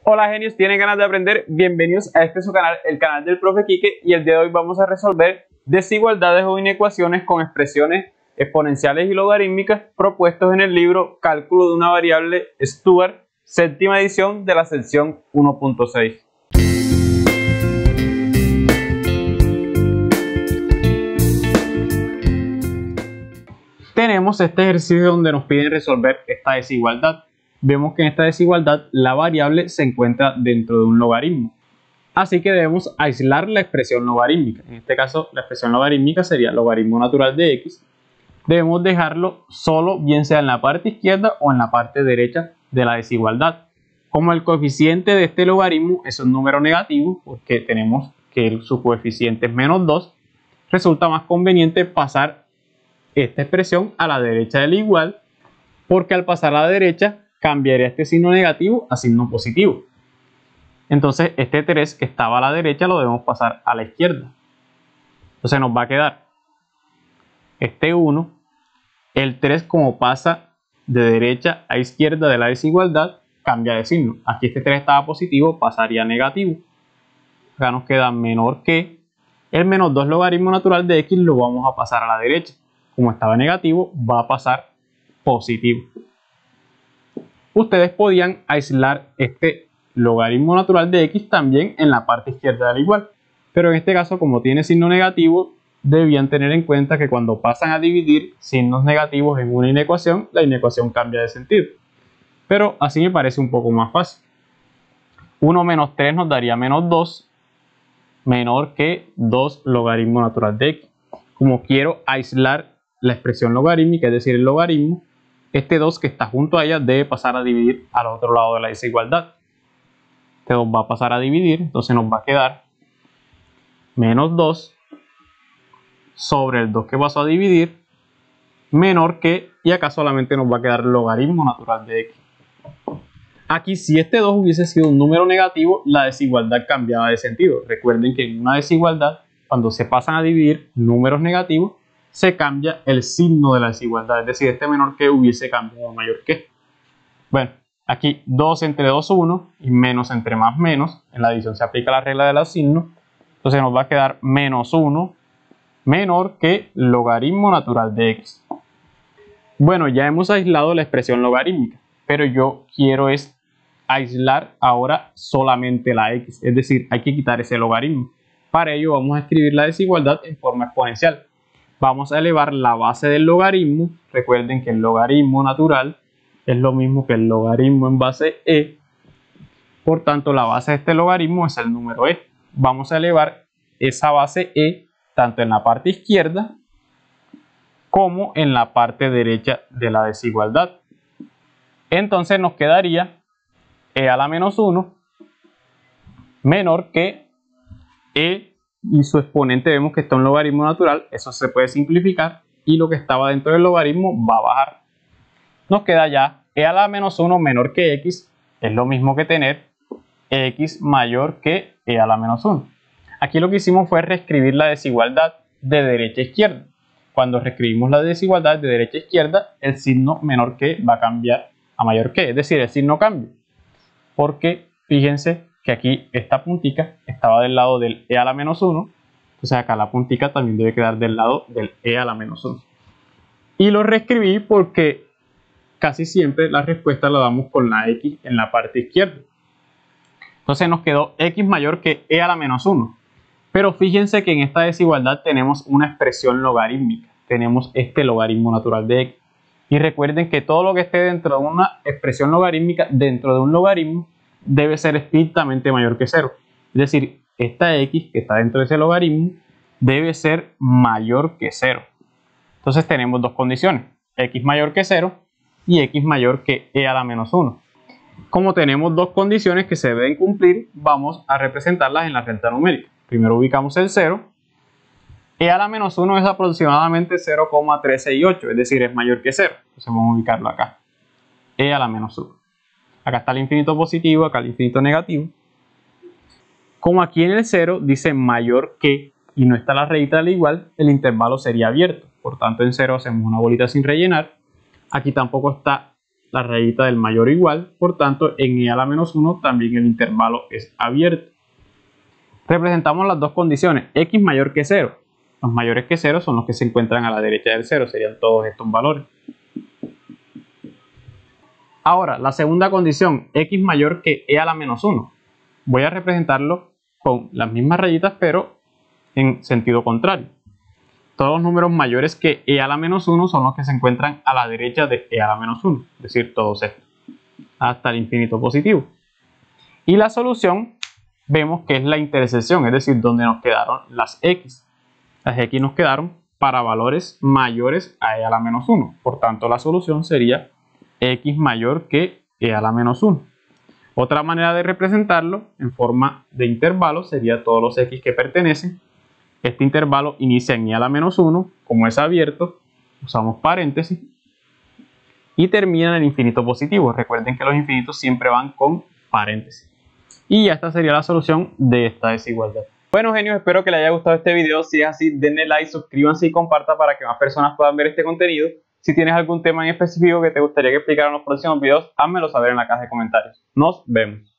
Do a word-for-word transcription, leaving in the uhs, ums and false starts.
Hola genios, ¿tienen ganas de aprender? Bienvenidos a este su canal, el canal del profe Quique, y el día de hoy vamos a resolver desigualdades o inecuaciones con expresiones exponenciales y logarítmicas propuestos en el libro Cálculo de una variable Stuart, séptima edición de la sección uno punto seis. Tenemos este ejercicio donde nos piden resolver esta desigualdad. Vemos que en esta desigualdad la variable se encuentra dentro de un logaritmo. Así que debemos aislar la expresión logarítmica. En este caso, la expresión logarítmica sería logaritmo natural de x. Debemos dejarlo solo, bien sea en la parte izquierda o en la parte derecha de la desigualdad. Como el coeficiente de este logaritmo es un número negativo, porque tenemos que su coeficiente es menos dos, resulta más conveniente pasar esta expresión a la derecha del igual, porque al pasar a la derecha cambiaría este signo negativo a signo positivo. Entonces este tres que estaba a la derecha lo debemos pasar a la izquierda. Entonces nos va a quedar este uno, el tres como pasa de derecha a izquierda de la desigualdad, cambia de signo. Aquí este tres estaba positivo, pasaría a negativo. Acá nos queda menor que el menos dos logaritmo natural de x, lo vamos a pasar a la derecha. Como estaba negativo, va a pasar positivo. Ustedes podían aislar este logaritmo natural de x también en la parte izquierda del igual, pero en este caso, como tiene signo negativo, debían tener en cuenta que cuando pasan a dividir signos negativos en una inecuación, la inecuación cambia de sentido. Pero así me parece un poco más fácil. uno menos tres nos daría menos dos, menor que dos logaritmo natural de x. Como quiero aislar la expresión logarítmica, es decir, el logaritmo, este dos que está junto a ella debe pasar a dividir al otro lado de la desigualdad. Este dos va a pasar a dividir, entonces nos va a quedar menos dos sobre el dos que pasó a dividir, menor que, y acá solamente nos va a quedar el logaritmo natural de x. Aquí, si este dos hubiese sido un número negativo, la desigualdad cambiaba de sentido. Recuerden que en una desigualdad, cuando se pasan a dividir números negativos, se cambia el signo de la desigualdad, es decir, este menor que hubiese cambiado a mayor que. Bueno, aquí dos entre dos, uno, y menos entre más, menos. En la división se aplica la regla de los signos, entonces nos va a quedar menos uno menor que logaritmo natural de x. Bueno, ya hemos aislado la expresión logarítmica, pero yo quiero es aislar ahora solamente la x, es decir, hay que quitar ese logaritmo. Para ello vamos a escribir la desigualdad en forma exponencial. Vamos a elevar la base del logaritmo. Recuerden que el logaritmo natural es lo mismo que el logaritmo en base e. Por tanto, la base de este logaritmo es el número e. Vamos a elevar esa base e tanto en la parte izquierda como en la parte derecha de la desigualdad. Entonces nos quedaría e a la menos uno menor que e, y su exponente vemos que está un logaritmo natural, eso se puede simplificar y lo que estaba dentro del logaritmo va a bajar. Nos queda ya e a la menos uno menor que x, es lo mismo que tener x mayor que e a la menos uno. Aquí lo que hicimos fue reescribir la desigualdad de derecha a izquierda. Cuando reescribimos la desigualdad de derecha a izquierda, el signo menor que va a cambiar a mayor que, es decir, el signo cambia. Porque fíjense que aquí esta puntica estaba del lado del e a la menos uno, entonces acá la puntica también debe quedar del lado del e a la menos uno. Y lo reescribí porque casi siempre la respuesta la damos con la x en la parte izquierda. Entonces nos quedó x mayor que e a la menos uno. Pero fíjense que en esta desigualdad tenemos una expresión logarítmica. Tenemos este logaritmo natural de x. Y recuerden que todo lo que esté dentro de una expresión logarítmica, dentro de un logaritmo, debe ser estrictamente mayor que cero. Es decir, esta x que está dentro de ese logaritmo debe ser mayor que cero. Entonces tenemos dos condiciones, x mayor que cero y x mayor que e a la menos uno. Como tenemos dos condiciones que se deben cumplir, vamos a representarlas en la recta numérica. Primero ubicamos el cero. E a la menos uno es aproximadamente cero coma trescientos sesenta y ocho, es decir, es mayor que cero. Entonces vamos a ubicarlo acá. E a la menos uno. Acá está el infinito positivo, acá el infinito negativo. Como aquí en el cero dice mayor que y no está la rayita del igual, el intervalo sería abierto. Por tanto, en cero hacemos una bolita sin rellenar. Aquí tampoco está la rayita del mayor o igual, por tanto en E a la menos uno también el intervalo es abierto. Representamos las dos condiciones, x mayor que cero. Los mayores que cero son los que se encuentran a la derecha del cero, serían todos estos valores. Ahora, la segunda condición, x mayor que e a la menos uno. Voy a representarlo con las mismas rayitas, pero en sentido contrario. Todos los números mayores que e a la menos uno son los que se encuentran a la derecha de e a la menos uno, es decir, todos estos, hasta el infinito positivo. Y la solución, vemos que es la intersección, es decir, donde nos quedaron las x. Las x nos quedaron para valores mayores a e a la menos uno. Por tanto, la solución sería x mayor que e a la menos uno. Otra manera de representarlo en forma de intervalo sería todos los x que pertenecen. Este intervalo inicia en e a la menos uno, como es abierto, usamos paréntesis, y termina en el infinito positivo. Recuerden que los infinitos siempre van con paréntesis. Y ya esta sería la solución de esta desigualdad. Bueno, genios, espero que les haya gustado este video. Si es así, denle like, suscríbanse y compartan para que más personas puedan ver este contenido. Si tienes algún tema en específico que te gustaría que explicara en los próximos videos, házmelo saber en la caja de comentarios. Nos vemos.